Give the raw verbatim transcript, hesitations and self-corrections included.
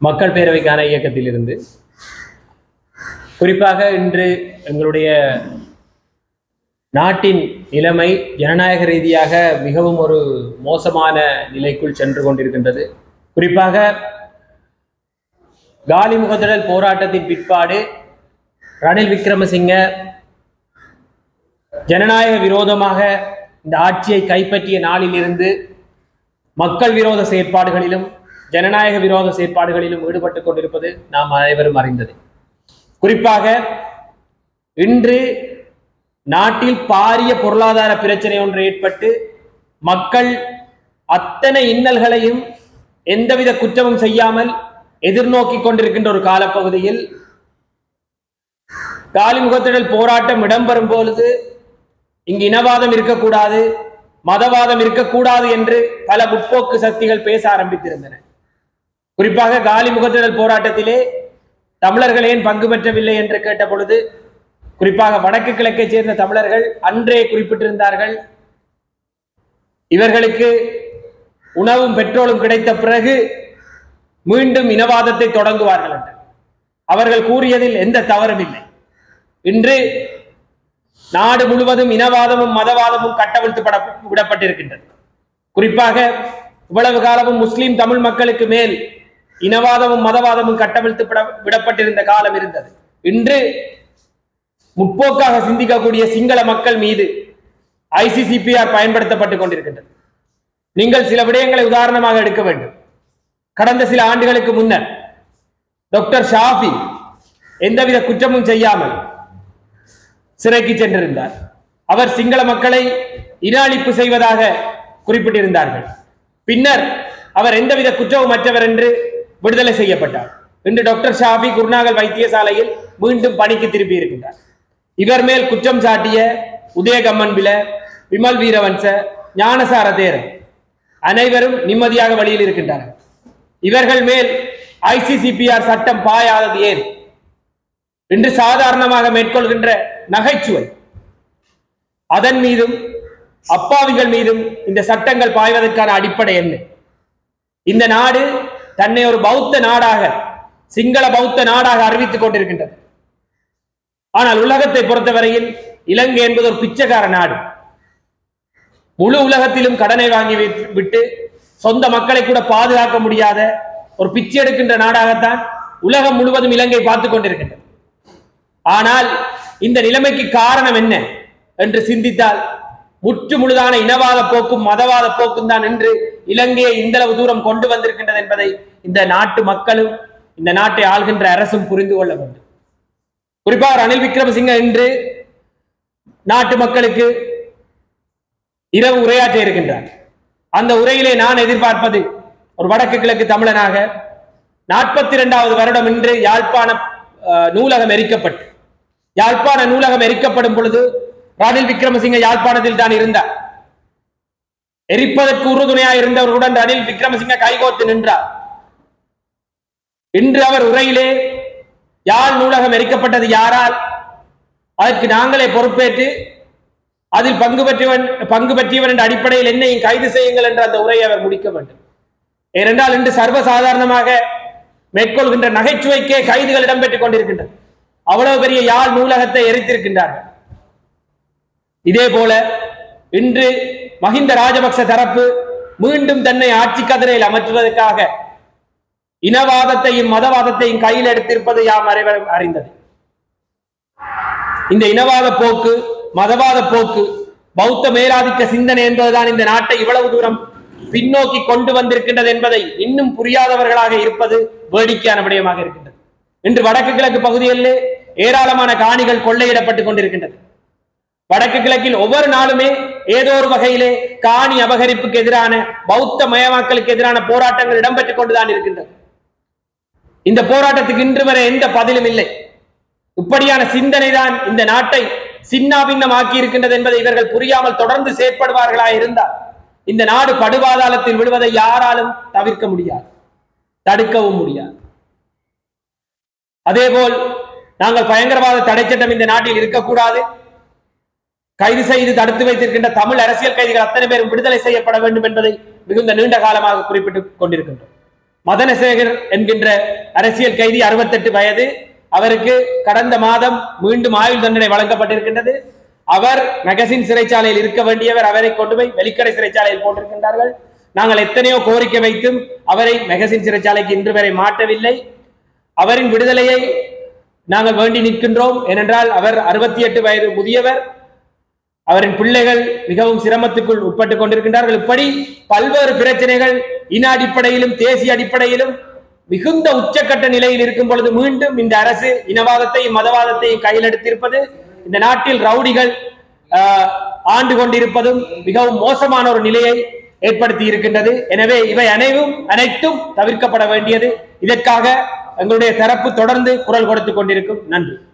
மக்கள் பேரவைக்கான இயக்கத்தில் இருந்து குறிப்பாக இன்று எங்களுடைய நாட்டின் நிலைமை ஜனநாயக ரீதியாக மிகவும் ஒரு மோசமான நிலைக்குள் சென்று கொண்டிருக்கின்றது. குறிப்பாக காலி முகத்திடல் போராட்டத்தின் பிற்பாடு ரணில் விக்ரமசிங்க ஜனநாயக விரோதமாக இந்த ஆட்சியை கைப்பற்றிய நாளில் இருந்து மக்கள் விரோத செயற்பாடுகளிலும் ஜனநாயக விரோத செயற்பாடுகளிலும் ஈடுபட்டு கொண்டிருப்பது நாம் அனைவரும் அறிந்தது. குறிப்பாக இன்று நாட்டில் பாரிய பொருளாதார பிரச்சனை ஒன்று ஏற்பட்டு மக்கள் அத்தனை இன்னல்களையும் எந்தவித குற்றமும் செய்யாமல் எதிர்நோக்கி கொண்டிருக்கின்ற ஒரு காலப்பகுதியில் காலி முகத்திடல் போராட்டம் இடம்பெறும் பொழுது இங்கு இனவாதம் இருக்கக்கூடாது, மதவாதம் இருக்கக்கூடாது என்று பல முற்போக்கு சக்திகள் பேச ஆரம்பித்திருந்தன. குறிப்பாக காலி முகத்திடல் போராட்டத்திலே தமிழர்கள் ஏன் பங்கு பெற்றவில்லை என்று கேட்ட பொழுது குறிப்பாக வடக்கு கிழக்கை சேர்ந்த தமிழர்கள் அன்றே குறிப்பிட்டிருந்தார்கள், இவர்களுக்கு உணவும் பெட்ரோலும் கிடைத்த பிறகு மீண்டும் இனவாதத்தை தொடங்குவார்கள் என்று. அவர்கள் கூறியதில் எந்த தவறும் இல்லை. இன்று நாடு முழுவதும் இனவாதமும் மதவாதமும் கட்டவிழ்த்து விடப்பட்டிருக்கின்றது. குறிப்பாக இவ்வளவு காலமும் முஸ்லிம் தமிழ் மக்களுக்கு மேல் இனவாதமும் மதவாதமும் கட்டவிழ்த்து விடப்பட்டிருந்த காலம் இருந்தது. இன்று முற்போக்காக சிந்திக்கக்கூடிய சிங்கள மக்கள் மீது ஐசிசிபிஆர் பயன்படுத்தப்பட்டுக் கொண்டிருக்கின்றது. நீங்கள் சில விடயங்களை உதாரணமாக எடுக்க வேண்டும். கடந்த சில ஆண்டுகளுக்கு முன்னர் டாக்டர் ஷாஃபி எந்தவித குற்றமும் செய்யாமல் சிறைக்கு சென்றிருந்தார். அவர் சிங்கள மக்களை இன அழிப்பு செய்வதாக குறிப்பிட்டிருந்தார்கள். பின்னர் அவர் எந்தவித குற்றமும் மற்றவர் என்று விடுதலை செய்யப்பட்டார். இன்று டாக்டர் ஷாஃபி குருநாகல் வைத்தியசாலையில் மீண்டும் பணிக்கு திருப்பி இருக்கின்றார். இவர் மேல் குற்றம் சாட்டிய உதயகம்மன்பில, விமல் வீரவன்ச, ஞானசார தேரர் அனைவரும் நிம்மதியாக வழியில் இருக்கின்றனர். இவர்கள் மேல் ஐசிசிபிஆர் சட்டம் பாயாதது ஏன்? இன்று சாதாரணமாக மேற்கொள்கின்ற நகைச்சுவை, அதன் மீதும் அப்பாவிகள் மீதும் இந்த சட்டங்கள் பாய்வதற்கான அடிப்படை என்ன? இந்த நாடு தன்னை ஒரு பௌத்த நாடாக, சிங்கள பௌத்த நாடாக அறிவித்துக் கொண்டிருக்கின்றது. ஆனால் உலகத்தை பொறுத்தவரையில் இலங்கை என்பது ஒரு பிச்சைக்கார நாடு. முழு உலகத்திலும் கடனை வாங்கி விட்டு சொந்த மக்களை கூட பாதுகாக்க முடியாத ஒரு பிச்சை எடுக்கின்ற நாடாகத்தான் உலகம் முழுவதும் இலங்கை பார்த்துக் கொண்டிருக்கின்றது. ஆனால் இந்த நிலைமைக்கு காரணம் என்ன என்று சிந்தித்தால் முற்று முழுதான இனவாத போக்கும் மதவாத போக்கும் தான் இன்று இலங்கையை இந்தளவு தூரம் கொண்டு வந்திருக்கின்றது என்பதை இந்த நாட்டு மக்களும் இந்த நாட்டை ஆள்கின்ற அரசும் புரிந்து கொள்ள வேண்டும். குறிப்பாக ரணில் விக்ரமசிங்க இன்று நாட்டு மக்களுக்கு இரவு உரையாற்ற இருக்கின்றார். அந்த உரையிலே நான் எதிர்பார்ப்பது, ஒரு வடக்கு கிழக்கு தமிழனாக நாற்பத்தி இரண்டாவது வருடம் இன்று யாழ்ப்பாண நூலகம் எரிக்கப்பட்டு யாழ்ப்பாண நூலகம் எரிக்கப்படும் பொழுது ரணில் விக்ரமசிங்க யாழ்ப்பாணத்தில் தான் இருந்தார். எரிப்பதற்கு உறுதுணையாக இருந்தவர்களுடன் ரணில் விக்ரமசிங்க கைகோத்து நின்றார். இன்று அவர் உரையிலே யாழ் நூலகம் எரிக்கப்பட்டது யாரால், அதற்கு நாங்களே பொறுப்பேற்று அதில் பங்கு பெற்றவன் பங்கு பெற்றியவன் என்ற அடிப்படையில் என்னையும் கைது செய்யுங்கள் என்ற அந்த உரையை அவர் முடிக்க வேண்டும். ஏனென்றால் இன்று சர்வசாதாரணமாக மேற்கொள்கின்ற நகைச்சுவைக்கே கைதுகள் இடம்பெற்றுக் கொண்டிருக்கின்றன. அவ்வளவு பெரிய யாழ் நூலகத்தை எரித்திருக்கின்றார்கள். இதே போல இன்று மஹிந்த ராஜபக்ச தரப்பு மீண்டும் தன்னை ஆட்சி கதிரையில் அமற்றுவதற்காக இனவாதத்தையும் மதவாதத்தையும் கையில் எடுத்திருப்பது யாம் அறிந்தது. இந்த இனவாத போக்கு, மதவாத போக்கு, பௌத்த மேலாதிக்க சிந்தனை என்பதுதான் இந்த நாட்டை இவ்வளவு தூரம் பின்னோக்கி கொண்டு வந்திருக்கின்றது என்பதை இன்னும் புரியாதவர்களாக இருப்பது வேடிக்கையான விடயமாக இருக்கின்றது. இன்று வடக்கு கிழக்கு பகுதிகளிலே ஏராளமான காணிகள் கொள்ளையிடப்பட்டுக் கொண்டிருக்கின்றது. வடக்கு கிழக்கில் ஒவ்வொரு நாளுமே ஏதோ ஒரு வகையிலே காணி அபகரிப்புக்கு எதிரான பௌத்த மயமாக்கலுக்கு எதிரான போராட்டங்கள் இடம்பெற்றுக் கொண்டுதான் இருக்கின்றது. இந்த போராட்டத்துக்கு இன்று வரை எந்த பதிலும் இல்லை. இப்படியான சிந்தனை தான் இந்த நாட்டை சின்னாபின்னமாக்கி இருக்கின்றது என்பதை இவர்கள் புரியாமல் தொடர்ந்து செயற்படுவார்களா இருந்தால் இந்த நாடு படுபாதாளத்தில் விழுவதை யாராலும் தவிர்க்க முடியாது, தடுக்கவும் முடியாது. அதேபோல் நாங்கள் பயங்கரவாத தடை சட்டம் இந்த நாட்டில் இருக்கக்கூடாது, கைது செய்து தடுத்து வைத்திருக்கின்ற தமிழ் அரசியல் கைதிகள் அத்தனை பேரும் விடுதலை செய்யப்பட வேண்டும் என்பதை மிகுந்த நீண்ட காலமாக குறிப்பிட்டுக் கொண்டிருக்கின்றோம். மதனசேகர் என்கின்ற அரசியல் கைதி அறுபத்தெட்டு வயது. அவருக்கு கடந்த மாதம் மீண்டும் ஆயுள் தண்டனை வழங்கப்பட்டிருக்கின்றது. அவர் மெகசின் சிறைச்சாலையில் இருக்க வேண்டியவர். அவரை கொண்டு போய் வெலிக்கடை சிறைச்சாலையில் போட்டிருக்கின்றார்கள். நாங்கள் எத்தனையோ கோரிக்கை வைத்தும் அவரை மெகசின் சிறைச்சாலைக்கு இன்று வரை மாற்றவில்லை. அவரின் விடுதலையை நாங்கள் வேண்டி நிற்கின்றோம். ஏனென்றால் அவர் அறுபத்தி எட்டு வயது முதியவர். அவரின் பிள்ளைகள் மிகவும் சிரமத்துக்குள் உட்பட்டுக் கொண்டிருக்கின்றார்கள். இப்படி பல்வேறு பிரச்சனைகள் இன அடிப்படையிலும் தேசிய அடிப்படையிலும் மிகுந்த உச்சக்கட்ட நிலையில் இருக்கும் பொழுது மீண்டும் இந்த அரசு இனவாதத்தையும் மதவாதத்தையும் கையில் எடுத்திருப்பது, இந்த நாட்டில் ரவுடிகள் ஆண்டு கொண்டிருப்பதும் மிகவும் மோசமான ஒரு நிலையை ஏற்படுத்தி இருக்கின்றது. எனவே இவை அனைவும் அனைத்தும் தவிர்க்கப்பட வேண்டியது. இதற்காக எங்களுடைய தரப்பு தொடர்ந்து குரல் கொடுத்துக் கொண்டிருக்கும். நன்றி.